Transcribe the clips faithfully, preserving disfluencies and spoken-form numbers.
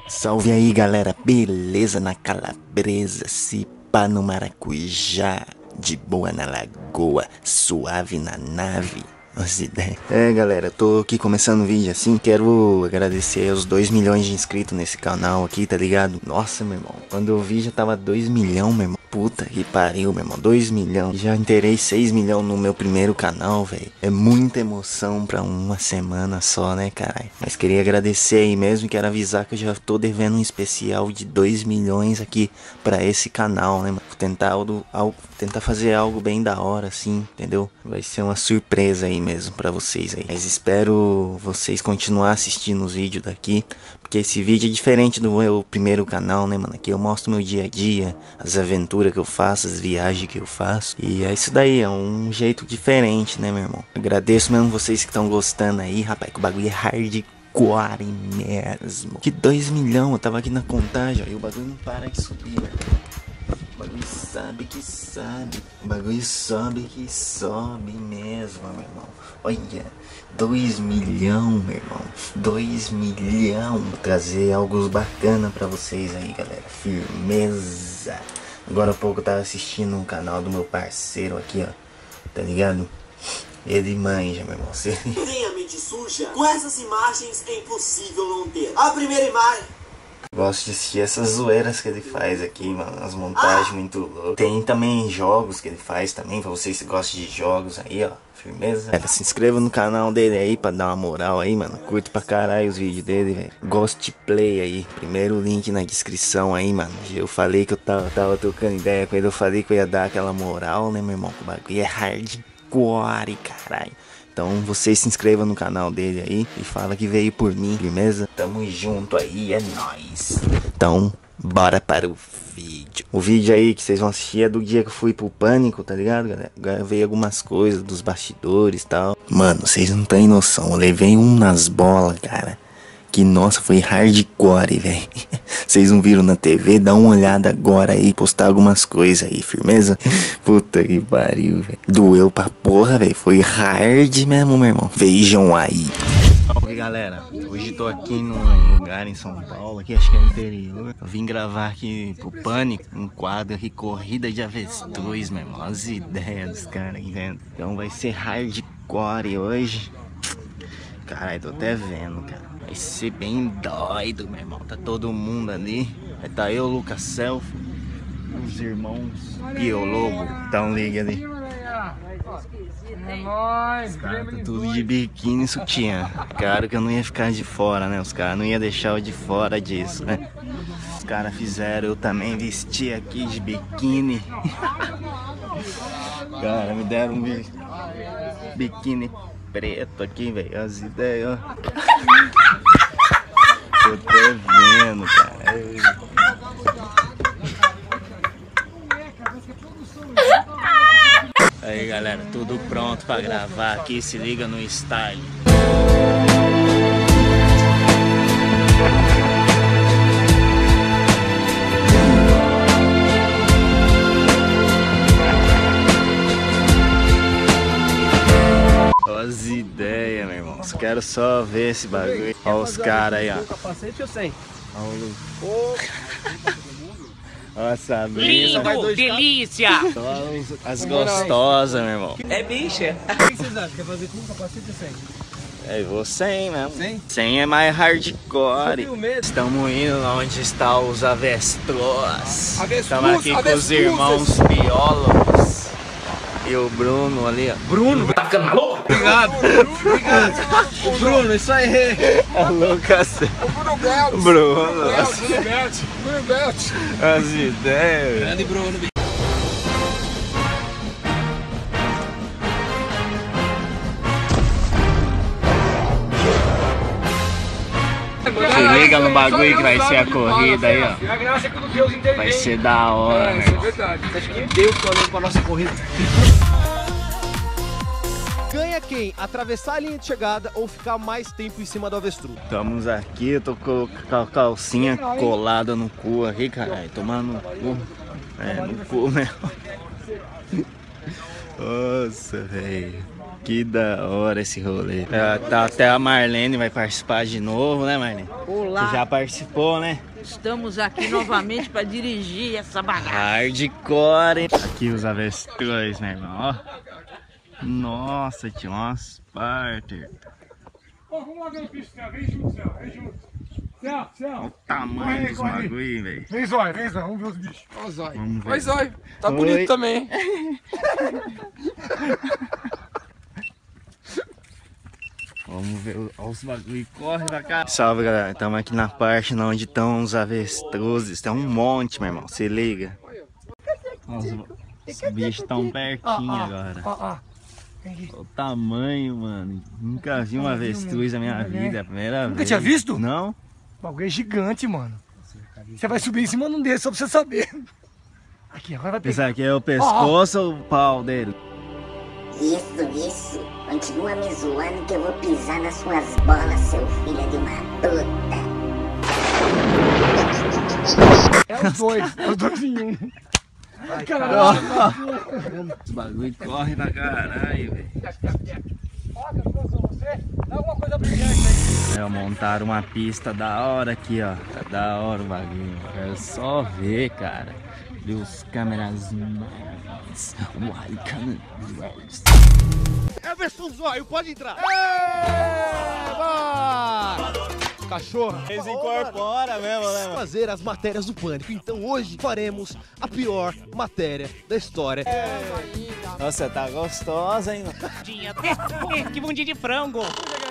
Salve aí, galera, beleza na calabresa, se pá no maracujá, de boa na lagoa, suave na nave. As ideias. É, galera, tô aqui começando o vídeo assim. Quero agradecer aos dois milhões de inscritos nesse canal aqui, tá ligado? Nossa, meu irmão, quando eu vi já tava dois milhões, meu irmão. Puta que pariu, meu irmão, dois milhões. Já inteirei seis milhões no meu primeiro canal, velho. É muita emoção pra uma semana só, né, caralho? Mas queria agradecer aí mesmo e quero avisar que eu já tô devendo um especial de dois milhões aqui pra esse canal, né, mano? Vou tentar, algo, algo, tentar fazer algo bem da hora, assim, entendeu? Vai ser uma surpresa aí mesmo pra vocês aí. Mas espero vocês continuar assistindo os vídeos daqui, porque esse vídeo é diferente do meu primeiro canal, né, mano? Aqui eu mostro meu dia a dia, as aventuras que eu faço, as viagens que eu faço. E é isso daí, é um jeito diferente, né, meu irmão? Agradeço mesmo vocês que estão gostando aí, rapaz, que o bagulho é hardcore mesmo. Que dois milhões, eu tava aqui na contagem, ó, e o bagulho não para de subir, velho. O bagulho sabe que sabe, o bagulho sobe que sobe mesmo, meu irmão. Olha, dois milhão, meu irmão, dois milhão. Vou trazer algo bacana pra vocês aí, galera, firmeza. Agora há pouco eu tava assistindo um canal do meu parceiro aqui, ó, tá ligado? Ele manja, meu irmão. Você... Tem a mente suja? Com essas imagens é impossível não ter. A primeira imagem... Gosto de assistir essas zoeiras que ele faz aqui, mano. As montagens ah! muito loucas. Tem também jogos que ele faz também, pra vocês que gostam de jogos aí, ó. Firmeza. É, se inscreva no canal dele aí pra dar uma moral aí, mano. Curto pra caralho os vídeos dele, velho. Ghost Play aí. Primeiro link na descrição aí, mano. Eu falei que eu tava, tava trocando ideia com ele. Eu falei que eu ia dar aquela moral, né, meu irmão? O bagulho é hardcore, caralho. Então vocês se inscrevam no canal dele aí e fala que veio por mim, firmeza? Tamo junto aí, é nóis. Então, bora para o vídeo. O vídeo aí que vocês vão assistir é do dia que eu fui pro Pânico, tá ligado, galera? Gravei algumas coisas dos bastidores e tal. Mano, vocês não têm noção, eu levei um nas bolas, cara. Que nossa, foi hardcore, velho. Vocês não viram na T V? Dá uma olhada agora aí, postar algumas coisas aí, firmeza? Puta que pariu, velho. Doeu pra porra, velho. Foi hard mesmo, meu irmão. Vejam aí. Salve, galera. Hoje tô aqui num lugar em São Paulo, aqui acho que é interior. Eu vim gravar aqui pro Pânico, um quadro aqui, corrida de avestruz, meu irmão. As ideias dos caras aqui vendo. Então vai ser hardcore hoje. Caralho, tô até vendo, cara. Vai ser bem doido, meu irmão. Tá todo mundo ali. Vai tá eu, Lucas Selfie, os irmãos Piologo. Então liga ali. Os caras tá tudo de biquíni e sutiã. Claro que eu não ia ficar de fora, né? Os caras não iam deixar eu de fora disso, né? Os caras fizeram eu também vestir aqui de biquíni. Cara, me deram um biquíni preto aqui, velho. As ideias, ó. Eu tô vendo, cara. Aí, galera, tudo pronto pra gravar aqui. Se liga no style. As ideias, meu irmão. Quero só ver esse bagulho. Olha os caras aí, ó. Capacete ou sem? Olha a Sabrina. Lindo, delícia! As gostosas, meu irmão. É bicha. O que vocês acham? Quer fazer com capacete ou sem? É, vou sem mesmo. Sem? Sem é mais hardcore. Estamos indo onde está os avestruz. Estamos aqui com os irmãos biólogos. E o Bruno ali, ó. Bruno? Tá ficando maluco? Obrigado. Obrigado. O Bruno, isso aí. O Lucas. O Bruno Belt. Bruno. Bruno Belt. Bruno Belt. As ideias. Grande Bruno. Se liga no bagulho que vai ser a corrida aí, ó. Vai ser da hora, né? É verdade. Acho que Deus tá olhando pra nossa corrida. Ganha quem atravessar a linha de chegada ou ficar mais tempo em cima do avestruz. Estamos aqui, eu tô com a calcinha colada no cu aqui, caralho. Tomando no cu. É, no cu mesmo. Nossa, velho. Que da hora esse rolê. É, tá, até a Marlene vai participar de novo, né, Marlene? Olá. Você já participou, né? Estamos aqui novamente para dirigir essa bagaça. Hardcore. Aqui os avestruz, meu irmão, ó. Nossa, tinha umas partes. Ó, vamos lá ver o bicho, Céu. Vem junto, Céu. Vem junto. Céu, Céu. Olha o tamanho dos bagulho, velho. Vem, Zóio. Vem, Zóio. Vamos ver os bichos. Ó, o Zóio. Vamos ver. Oi, Zóio. Tá Oi. bonito também. Vamos ver os bagulho, corre pra cá. Salve, galera, estamos aqui na parte onde estão os avestruzes. Tem um monte, meu irmão, se liga. Os, os bichos estão pertinho agora. Ó, ó. O tamanho, mano. Nunca vi um avestruz na minha vida, é a primeira vez. Nunca tinha visto? Não. O bagulho é gigante, mano. Você vai subir em cima de um desses só pra você saber. Aqui, agora vai pegar. Esse aqui é o pescoço ou o pau dele? Isso, isso. Continua me zoando que eu vou pisar nas suas bolas, seu filho de uma puta. É os dois, é os dois em um. Ai, caralho. Os bagulho corre pra caralho, velho. Olha, você, dá alguma coisa brilhante aí. É, montaram uma pista da hora aqui, ó. Tá da hora o bagulho. É só ver, cara. Ver os câmeras mais. Uai, câmeras. É a versão Zóio, pode entrar. Eba! Cachorro. Eles incorporam mesmo, né, mano? Fazer as matérias do Pânico. Então hoje faremos a pior matéria da história. Nossa, tá gostosa, hein? Que bundinha de frango.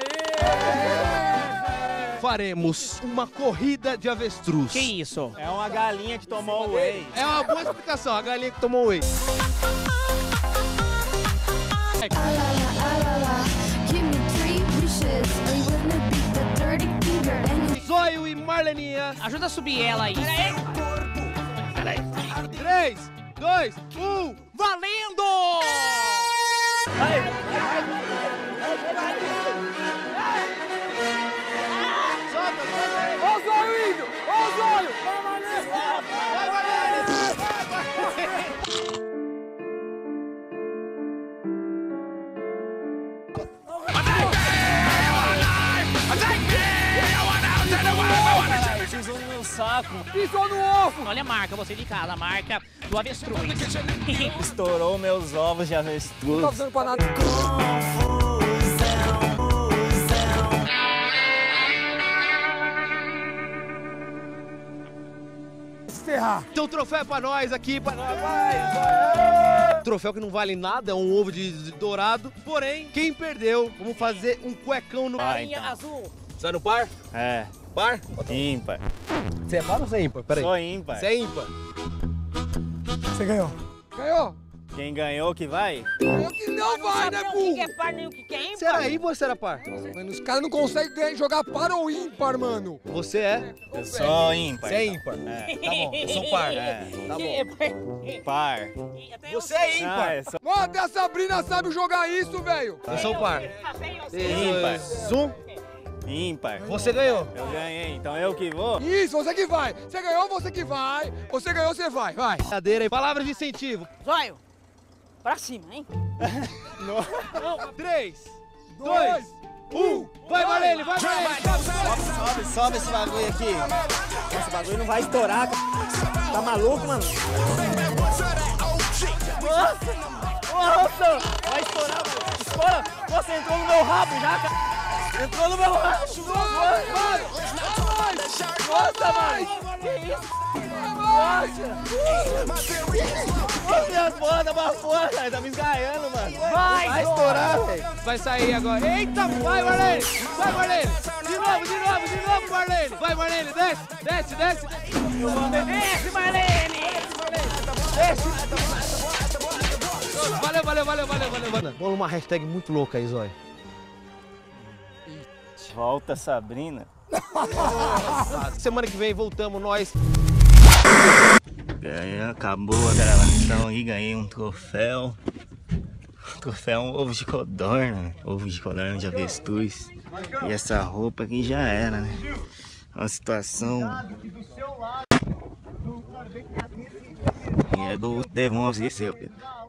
Faremos uma corrida de avestruz. Que isso? É uma galinha que tomou whey. É uma boa explicação, a galinha que tomou whey. Zóio e Marleninha. Ajuda a subir ela aí. Peraí. três, dois, um, Valendo! Ó o Zóio indo! Ó o Zóio! Pisou no meu saco. Pisou no ovo! Olha a marca, você de casa, a marca do avestruz. Estourou meus ovos de Não tá avestruz. usando pra nada. Encerrar. Então o troféu é pra nós aqui, pra nós. Vai, Zóio. Troféu que não vale nada, é um ovo de de dourado. Porém, quem perdeu, vamos fazer um cuecão no... Vai, Linha então. azul. Sai no par? É, Par? ímpar. Você é par ou você é ímpar? Peraí. Sou ímpar. Você é ímpar. Você ganhou. Ganhou? Quem ganhou que vai? Ganhou que não vai, né, Não, o burro? que é par nem o que é ímpar. Você era ímpar ou você era par? Mano, os caras não conseguem ganhar- jogar par ou ímpar, mano. Você é? Eu sou ímpar. Você é então. ímpar. É. Tá bom, eu sou par. É. Tá bom. Par. Você é ímpar. Ah, eu sou Mano, até a Sabrina sabe jogar isso, velho. Eu sou par. ímpar. Zoom. Ímpar. Você ganhou. Eu ganhei, então eu que vou? Isso, você que vai. Você ganhou, você que vai. Você ganhou, você vai. Vai. Cadeira e palavras de incentivo. Zóio, pra cima, hein? três, dois, um. Vai, Marlene, vai, Marlene. Sobe, sobe esse bagulho aqui. Esse bagulho não vai estourar. Tá maluco, mano? Nossa! Nossa! Vai estourar, mano. Estoura! Você entrou no meu rabo já, cara. Entrou no meu rabo. Vai, vai. Nossa, mano. Que isso? Nossa! Você as bolas da bafona, cara. Tá me esgaiando, mano. Vai, Vai estourar, velho. Vai sair agora. Eita, vai, Marlene. Vai, Marlene. De novo, de novo, de novo, Marlene. Vai, Marlene, desce, desce, desce. Desce, Marlene! Valeu, valeu, valeu, valeu, valeu, valeu. Bola uma hashtag muito louca aí, Zóio. Volta, Sabrina. Semana que vem voltamos nós. Ganhei, acabou a gravação aí, ganhei um troféu. O troféu é um ovo de codorna, ovo de codorna de avestruz. E essa roupa aqui já era, né? Uma situação. E é do Devon, esqueceu, Pedro.